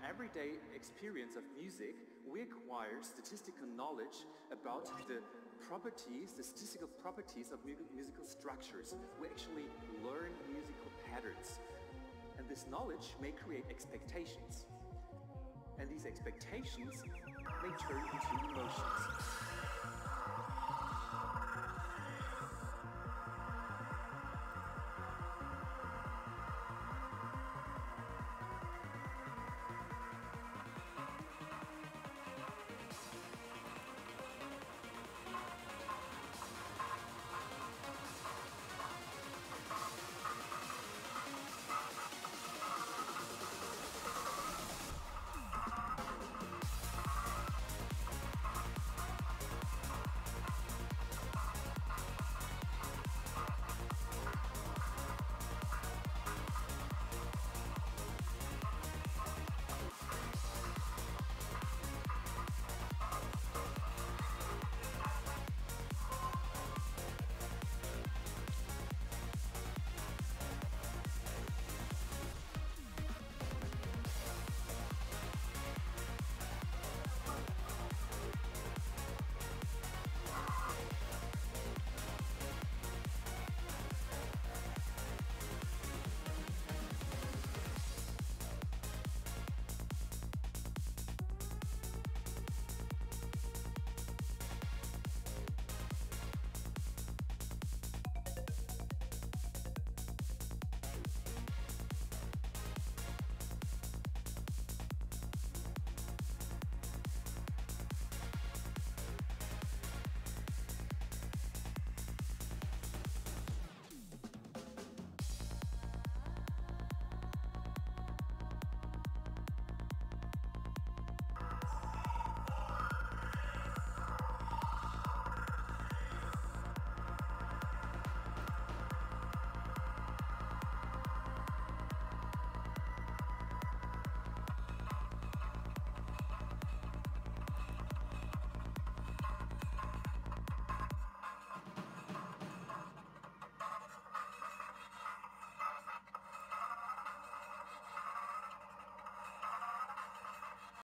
everyday experience of music, we acquire statistical knowledge about the properties, the statistical properties of musical structures. We actually learn musical patterns. And this knowledge may create expectations. And these expectations may turn into emotions.